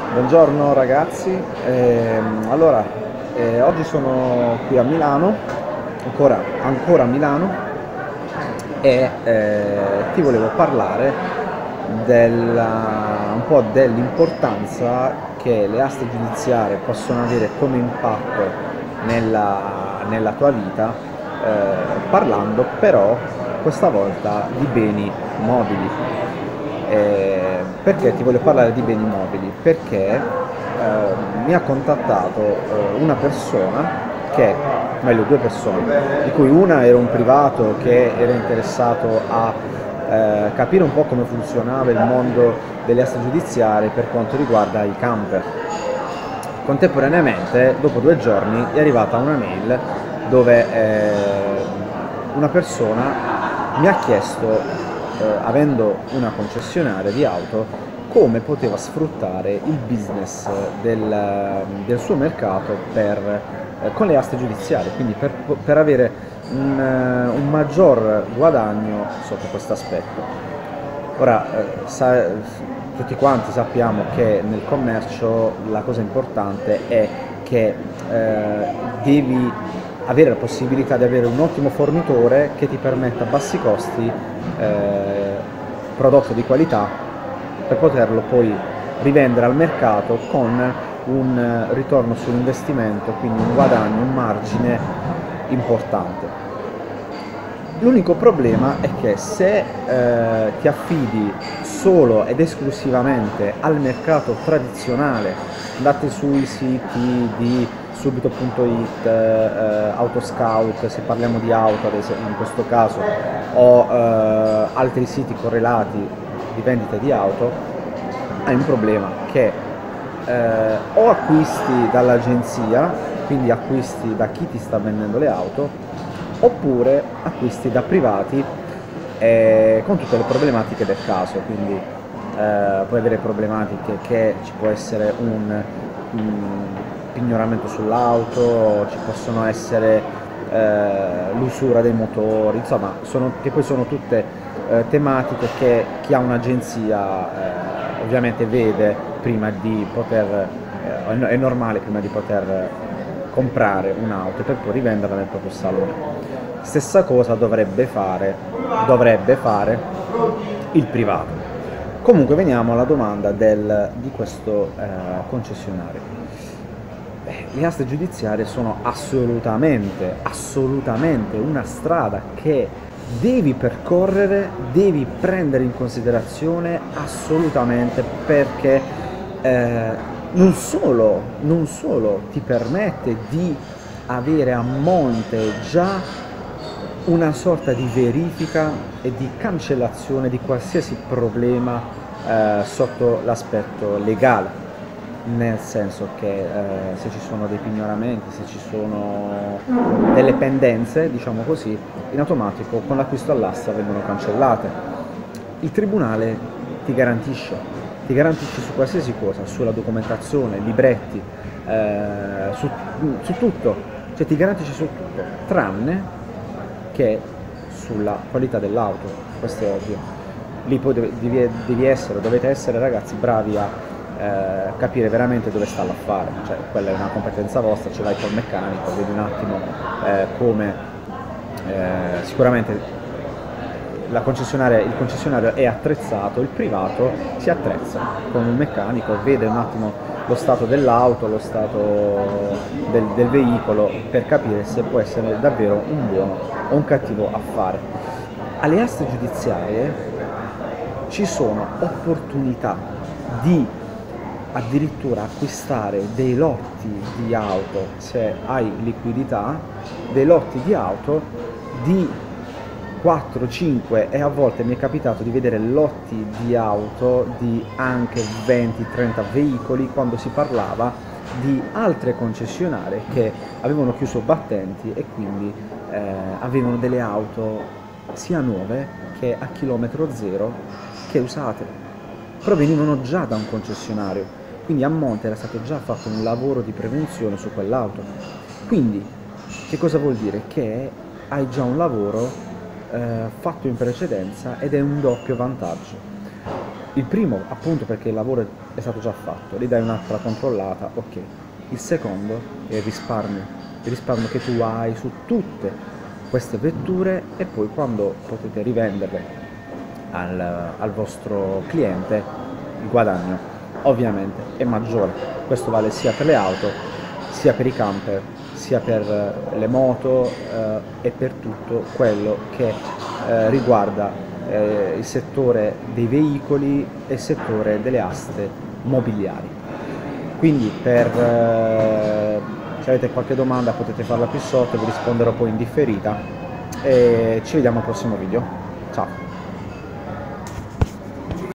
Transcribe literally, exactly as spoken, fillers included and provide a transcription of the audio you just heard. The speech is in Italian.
Buongiorno ragazzi, Ehm, allora eh, oggi sono qui a Milano, ancora, ancora a Milano e eh, ti volevo parlare della- un po' dell'importanza che le aste giudiziarie possono avere come impatto nella, nella tua vita, eh, parlando però questa volta di beni mobili. Eh, perché ti voglio parlare di beni mobili? Perché eh, mi ha contattato eh, una persona che, meglio due persone, di cui una era un privato che era interessato a eh, capire un po' come funzionava il mondo delle aste giudiziarie per quanto riguarda i camper. Contemporaneamente, dopo due giorni, è arrivata una mail dove eh, una persona mi ha chiesto, eh, avendo una concessionaria di auto, come poteva sfruttare il business del, del suo mercato per, eh, con le aste giudiziarie, quindi per, per avere un, eh, un maggior guadagno sotto questo aspetto. Ora, eh, sa- tutti quanti sappiamo che nel commercio la cosa importante è che eh, devi avere la possibilità di avere un ottimo fornitore che ti permetta a bassi costi eh, prodotto di qualità per poterlo poi rivendere al mercato con un eh, ritorno sull'investimento, quindi un guadagno, un margine importante. L'unico problema è che se eh, ti affidi solo ed esclusivamente al mercato tradizionale, andate sui siti di subito punto it, eh, Autoscout, se parliamo di auto ad esempio in questo caso, o eh, altri siti correlati di vendita di auto, hai un problema che eh, o acquisti dall'agenzia, quindi acquisti da chi ti sta vendendo le auto, oppure acquisti da privati eh, con tutte le problematiche del caso, quindi eh, puoi avere problematiche che ci può essere un, un pignoramento sull'auto, ci possono essere eh, l'usura dei motori, insomma, sono, che poi sono tutte eh, tematiche che chi ha un'agenzia eh, ovviamente vede prima di poter, eh, è normale prima di poter comprare un'auto per poi rivenderla nel proprio salone. Stessa cosa dovrebbe fare, dovrebbe fare il privato. Comunque veniamo alla domanda del, di questo eh, concessionario. Eh, Le aste giudiziarie sono assolutamente, assolutamente una strada che devi percorrere, devi prendere in considerazione assolutamente perché eh, non solo, non solo ti permette di avere a monte già una sorta di verifica e di cancellazione di qualsiasi problema eh, sotto l'aspetto legale, nel senso che eh, se ci sono dei pignoramenti, se ci sono delle pendenze, diciamo così, in automatico con l'acquisto all'asta vengono cancellate. Il tribunale ti garantisce, ti garantisce su qualsiasi cosa, sulla documentazione, libretti, eh, su, su tutto, cioè ti garantisce su tutto, tranne che sulla qualità dell'auto, questo è ovvio. Lì poi devi, devi essere, dovete essere ragazzi bravi a eh, capire veramente dove sta l'affare, cioè quella è una competenza vostra, ce l'hai col meccanico, vedi un attimo eh, come eh, sicuramente la concessionaria, il concessionario è attrezzato, il privato si attrezza con un meccanico, vede un attimo lo stato dell'auto, lo stato del, del veicolo per capire se può essere davvero un buono o un cattivo affare. Alle aste giudiziarie ci sono opportunità di addirittura acquistare dei lotti di auto, se hai liquidità, dei lotti di auto di quattro, cinque e a volte mi è capitato di vedere lotti di auto di anche venti trenta veicoli quando si parlava di altre concessionarie che avevano chiuso battenti e quindi eh, avevano delle auto sia nuove che a chilometro zero che usate, però venivano già da un concessionario, quindi a monte era stato già fatto un lavoro di prevenzione su quell'auto. Quindi che cosa vuol dire? Che hai già un lavoro eh, fatto in precedenza ed è un doppio vantaggio. Il primo, appunto, perché il lavoro è stato già fatto, gli dai un'altra controllata, ok. Il secondo è il risparmio, il risparmio che tu hai su tutte queste vetture, e poi quando potete rivenderle al, al vostro cliente, il guadagno ovviamente è maggiore. Questo vale sia per le auto, sia per i camper, sia per le moto eh, e per tutto quello che eh, riguarda eh, il settore dei veicoli e il settore delle aste mobiliari. Quindi per, eh, se avete qualche domanda potete farla qui sotto, vi risponderò poi in differita, e ci vediamo al prossimo video. Ciao!